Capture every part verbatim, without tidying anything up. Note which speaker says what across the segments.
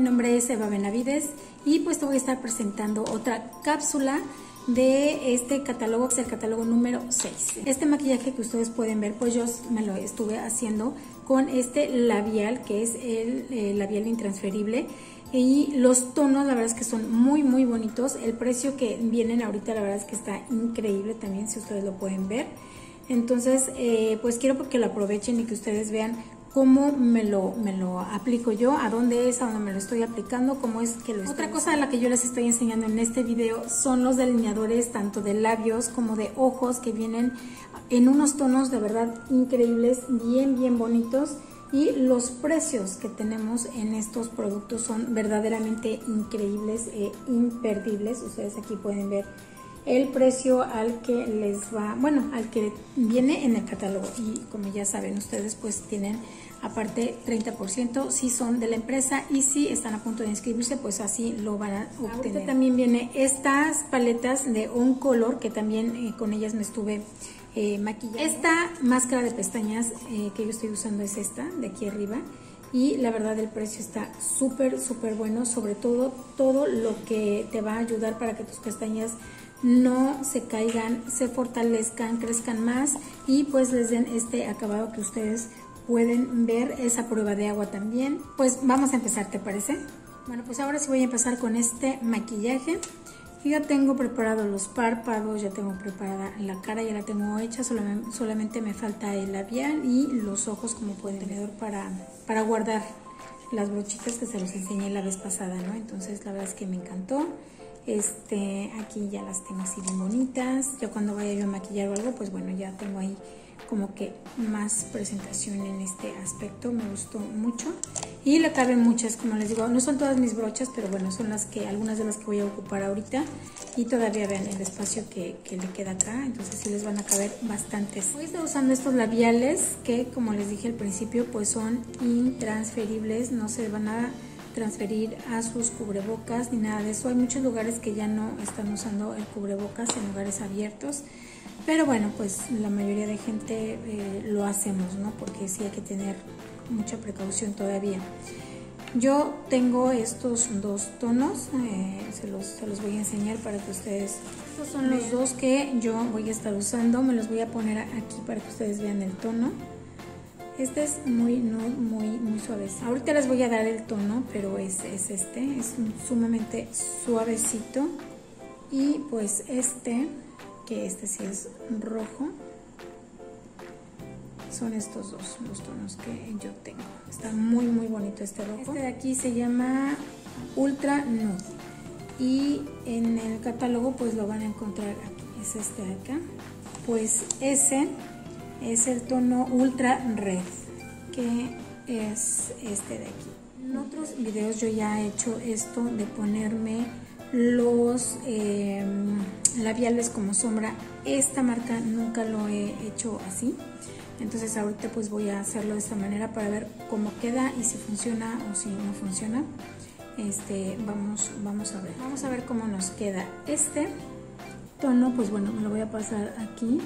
Speaker 1: nombre es Eva Benavides y pues te voy a estar presentando otra cápsula de este catálogo, que es el catálogo número seis. Este maquillaje que ustedes pueden ver, pues yo me lo estuve haciendo con este labial, que es el eh, labial intransferible, y los tonos la verdad es que son muy muy bonitos. El precio que vienen ahorita la verdad es que está increíble también, si ustedes lo pueden ver. Entonces eh, pues quiero que lo aprovechen y que ustedes vean cómo me lo, me lo aplico yo, a dónde es, a dónde me lo estoy aplicando, cómo es que lo estoy. Otra cosa a la que yo les estoy enseñando en este video son los delineadores tanto de labios como de ojos, que vienen en unos tonos de verdad increíbles, bien bien bonitos, y los precios que tenemos en estos productos son verdaderamente increíbles e imperdibles. Ustedes aquí pueden ver el precio al que les va, bueno, al que viene en el catálogo, y como ya saben ustedes, pues tienen aparte treinta por ciento si son de la empresa, y si están a punto de inscribirse, pues así lo van a obtener. Ahorita también viene estas paletas de On Color, que también eh, con ellas me estuve eh, maquillando. Esta máscara de pestañas eh, que yo estoy usando es esta, de aquí arriba, y la verdad el precio está súper súper bueno, sobre todo todo lo que te va a ayudar para que tus pestañas no se caigan, se fortalezcan, crezcan más y pues les den este acabado que ustedes pueden ver. Esa prueba de agua también. Pues vamos a empezar, ¿te parece? Bueno, pues ahora sí voy a empezar con este maquillaje. Yo ya tengo preparados los párpados, ya tengo preparada la cara, ya la tengo hecha, solamente, solamente me falta el labial y los ojos, como pueden ver, para, para guardar las brochitas que se los enseñé la vez pasada, ¿no? Entonces la verdad es que me encantó. Este, aquí ya las tengo así bien bonitas. Yo cuando vaya yo a maquillar o algo, pues bueno, ya tengo ahí como que más presentación en este aspecto. Me gustó mucho y le caben muchas, como les digo, no son todas mis brochas, pero bueno, son las que, algunas de las que voy a ocupar ahorita, y todavía vean el espacio que, que le queda acá, entonces sí les van a caber bastantes. Voy a estar usando estos labiales que, como les dije al principio, pues son intransferibles, no se van a transferir a sus cubrebocas ni nada de eso. Hay muchos lugares que ya no están usando el cubrebocas en lugares abiertos, pero bueno, pues la mayoría de gente eh, lo hacemos, ¿no? Porque sí hay que tener mucha precaución todavía. Yo tengo estos dos tonos, eh, se, los, se los voy a enseñar para que ustedes, estos son los dos que yo voy a estar usando. Me los voy a poner aquí para que ustedes vean el tono. Este es muy, no, muy, muy suavecito. Ahorita les voy a dar el tono, pero es, es este, es sumamente suavecito. Y pues este, que este sí es rojo, son estos dos los tonos que yo tengo. Está muy, muy bonito este rojo. Este de aquí se llama Ultra Nude, y en el catálogo pues lo van a encontrar aquí. Es este de acá. Pues ese es el tono Ultra Red, que es este de aquí. En otros videos yo ya he hecho esto de ponerme los eh, labiales como sombra. Esta marca nunca lo he hecho así, entonces ahorita pues voy a hacerlo de esta manera para ver cómo queda y si funciona o si no funciona. Este, vamos, vamos a ver, vamos a ver cómo nos queda este tono. Pues bueno, me lo voy a pasar aquí.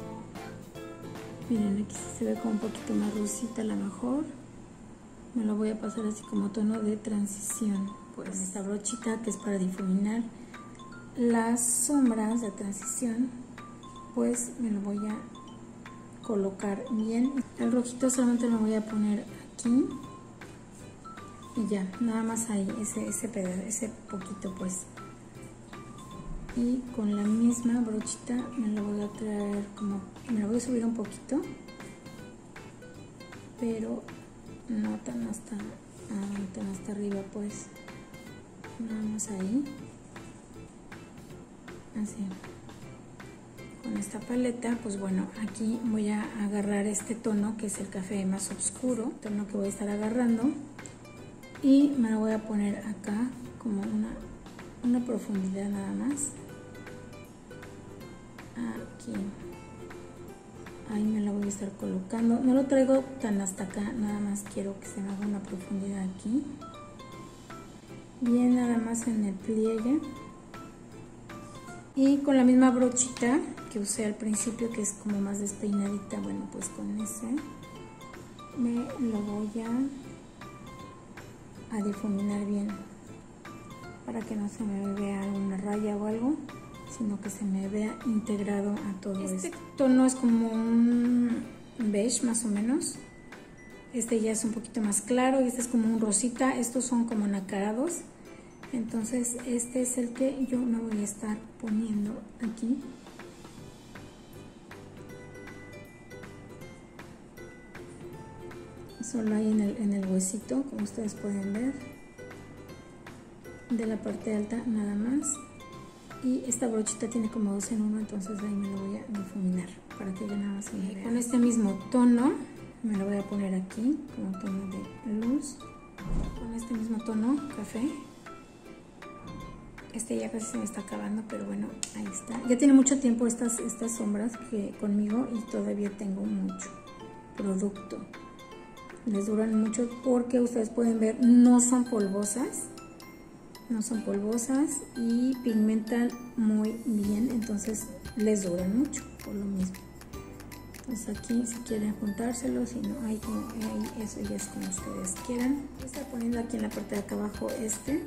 Speaker 1: Miren, aquí se ve como un poquito más rosita a lo mejor. Me lo voy a pasar así como tono de transición. Pues esta brochita que es para difuminar las sombras de transición, pues me lo voy a colocar bien. El rojito solamente lo voy a poner aquí. Y ya, nada más ahí, ese, ese pedazo, ese poquito pues. Y con la misma brochita me lo voy a traer como, me lo voy a subir un poquito, pero no tan hasta, ah, tan hasta arriba pues, nada más ahí, así. Con esta paleta pues bueno, aquí voy a agarrar este tono que es el café más oscuro, tono que voy a estar agarrando, y me lo voy a poner acá como una, una profundidad nada más. Aquí, ahí me la voy a estar colocando. No lo traigo tan hasta acá, nada más quiero que se me haga una profundidad aquí, bien nada más en el pliegue, y con la misma brochita que usé al principio, que es como más despeinadita, bueno, pues con ese me lo voy a a difuminar bien para que no se me vea una raya o algo, sino que se me vea integrado a todo esto. Este tono es como un beige más o menos. Este ya es un poquito más claro y este es como un rosita. Estos son como nacarados. Entonces este es el que yo me voy a estar poniendo aquí. Solo ahí en el, en el huesito, como ustedes pueden ver. De la parte alta nada más. Y esta brochita tiene como dos en uno, entonces ahí me lo voy a difuminar para que ya nada más se me vea. Con este mismo tono me lo voy a poner aquí como tono de luz. Con este mismo tono, café. Este ya casi se me está acabando, pero bueno, ahí está. Ya tiene mucho tiempo estas, estas sombras que conmigo y todavía tengo mucho producto. Les duran mucho porque ustedes pueden ver, no son polvosas. No son polvosas y pigmentan muy bien, entonces les duran mucho por lo mismo. Entonces aquí si quieren juntárselo, si no hay como ahí, eso ya es como ustedes quieran. Voy a estar poniendo aquí en la parte de acá abajo este.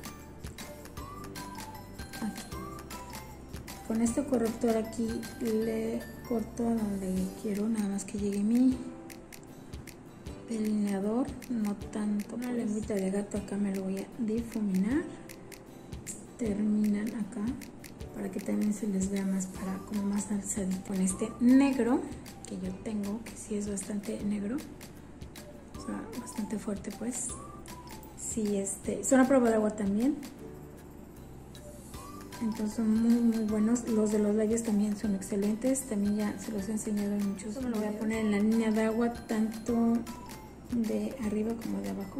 Speaker 1: Aquí. Con este corrector aquí le corto a donde quiero, nada más que llegue mi delineador, no tanto. Una lengüita de gato acá me lo voy a difuminar. Terminan acá para que también se les vea más, para como más alzadito. Con este negro que yo tengo, que sí es bastante negro, o sea, bastante fuerte, pues. Sí, este, son a prueba de agua también. Entonces son muy muy buenos. Los de los labios también son excelentes. También ya se los he enseñado en muchos. Me lo voy a poner en la línea de agua, tanto de arriba como de abajo.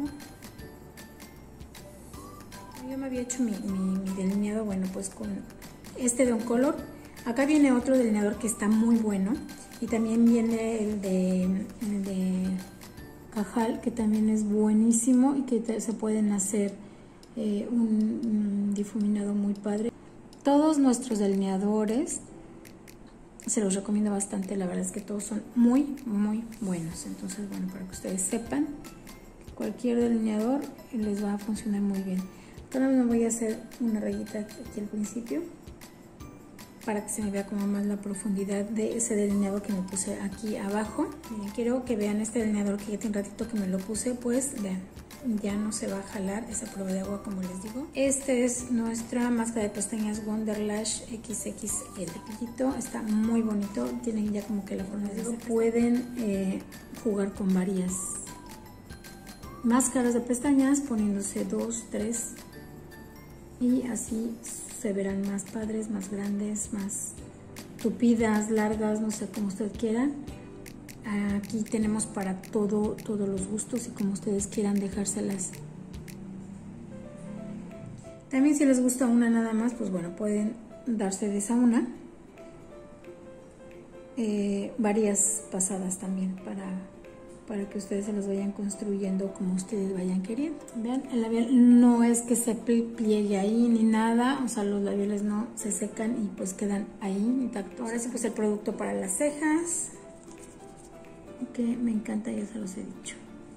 Speaker 1: Yo me había hecho mi, mi, mi delineado, bueno, pues con este de Oncolor. Acá viene otro delineador que está muy bueno. Y también viene el de, el de Cajal, que también es buenísimo y que te, se pueden hacer eh, un, un difuminado muy padre. Todos nuestros delineadores se los recomiendo bastante, la verdad es que todos son muy muy buenos. Entonces, bueno, para que ustedes sepan, cualquier delineador les va a funcionar muy bien. Ahora me voy a hacer una rayita aquí al principio para que se me vea como más la profundidad de ese delineado que me puse aquí abajo. Miren, quiero que vean este delineador que ya tiene un ratito que me lo puse, pues vean, ya no se va a jalar esa prueba de agua, como les digo. Este es nuestra máscara de pestañas Wonderlash equis equis ele. Está muy bonito, tienen ya como que la forma de eso. Pueden eh, jugar con varias máscaras de pestañas, poniéndose dos, tres, y así se verán más padres, más grandes, más tupidas, largas, no sé, como usted quiera. Aquí tenemos para todo, todos los gustos y como ustedes quieran dejárselas. También si les gusta una nada más, pues bueno, pueden darse de esa una. Eh, varias pasadas también para, para que ustedes se los vayan construyendo como ustedes vayan queriendo. Vean, el labial no es que se pliegue ahí ni nada, o sea, los labiales no se secan y pues quedan ahí intactos. Ahora sí, pues el producto para las cejas, que me encanta, ya se los he dicho.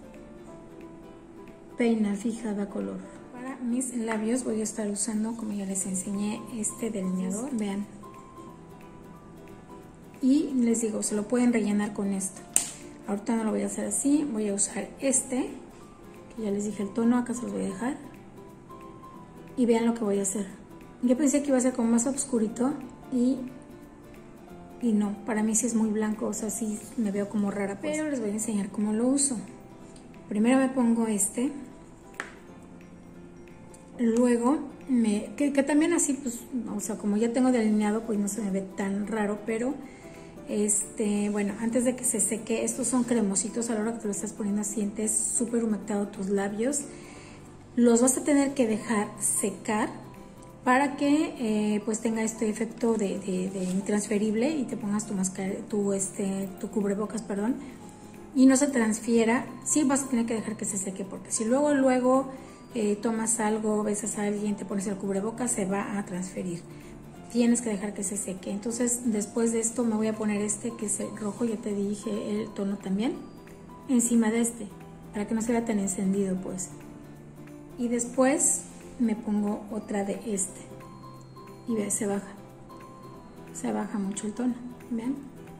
Speaker 1: Peina, fija, da color. Para mis labios voy a estar usando, como ya les enseñé, este delineador. Vean. Y les digo, se lo pueden rellenar con esto. Ahorita no lo voy a hacer así, voy a usar este, que ya les dije el tono, acá se los voy a dejar. Y vean lo que voy a hacer. Yo pensé que iba a ser como más oscurito y... Y no, para mí sí es muy blanco, o sea, sí me veo como rara, pues. Pero les voy a enseñar cómo lo uso. Primero me pongo este. Luego, me, que, que también así, pues, o sea, como ya tengo delineado, pues no se me ve tan raro, pero, este, bueno, antes de que se seque, estos son cremositos, a la hora que te lo estás poniendo sientes súper humectado tus labios. Los vas a tener que dejar secar para que eh, pues tenga este efecto de, de, de intransferible y te pongas tu máscara, tu, este, tu cubrebocas, perdón, y no se transfiera. Sí vas a tener que dejar que se seque, porque si luego luego eh, tomas algo, besas a alguien, te pones el cubrebocas, se va a transferir. Tienes que dejar que se seque. Entonces después de esto me voy a poner este que es el rojo, ya te dije el tono también, encima de este, para que no se vea tan encendido, pues. y después me pongo otra de este y ve, se baja, se baja mucho el tono, ¿ven?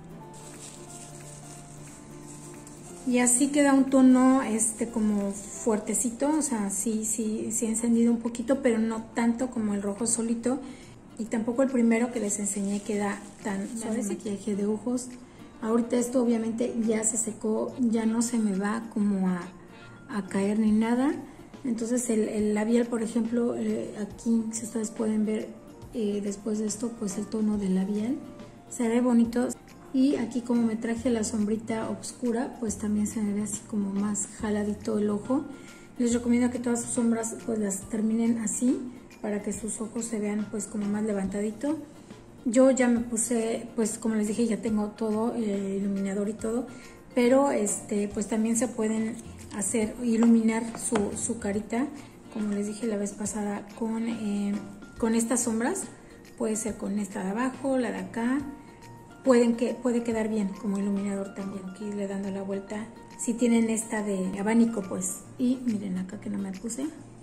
Speaker 1: Y así queda un tono este como fuertecito, o sea, sí, sí, sí he encendido un poquito, pero no tanto como el rojo solito. Y tampoco el primero que les enseñé queda tan suave. Maquillaje de ojos. Ahorita esto obviamente ya se secó, ya no se me va como a, a caer ni nada. Entonces el, el labial, por ejemplo, eh, aquí si ustedes pueden ver eh, después de esto, pues el tono del labial se ve bonito. Y aquí como me traje la sombrita oscura, pues también se me ve así como más jaladito el ojo. Les recomiendo que todas sus sombras pues las terminen así, para que sus ojos se vean pues como más levantadito. Yo ya me puse, pues como les dije, ya tengo todo, el iluminador y todo, pero este pues también se pueden hacer, iluminar su, su carita, como les dije la vez pasada, con, eh, con estas sombras. Puede ser con esta de abajo, la de acá, pueden que, puede quedar bien como iluminador también, aquí le dando la vuelta. Si tienen esta de abanico pues, y miren acá que no me puse.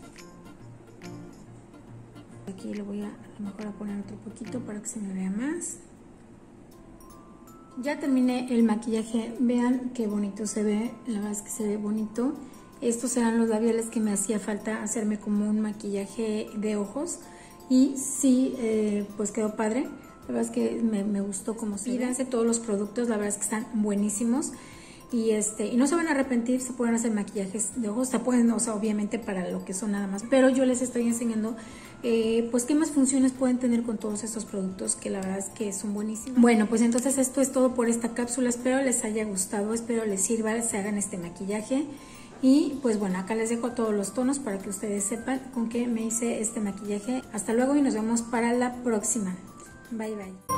Speaker 1: Aquí le voy a, a lo mejor a poner otro poquito para que se me vea más. Ya terminé el maquillaje, vean qué bonito se ve, la verdad es que se ve bonito. Estos eran los labiales que me hacía falta hacerme como un maquillaje de ojos y sí, eh, pues quedó padre. La verdad es que me, me gustó como se ve. Pídanse todos los productos, la verdad es que están buenísimos. Y este y no se van a arrepentir, se pueden hacer maquillajes de ojos, se pueden, o sea, obviamente para lo que son nada más, pero yo les estoy enseñando eh, pues qué más funciones pueden tener con todos estos productos, que la verdad es que son buenísimos. Bueno, pues entonces esto es todo por esta cápsula, espero les haya gustado, espero les sirva, se hagan este maquillaje. Y pues bueno, acá les dejo todos los tonos para que ustedes sepan con qué me hice este maquillaje. Hasta luego y nos vemos para la próxima. Bye bye.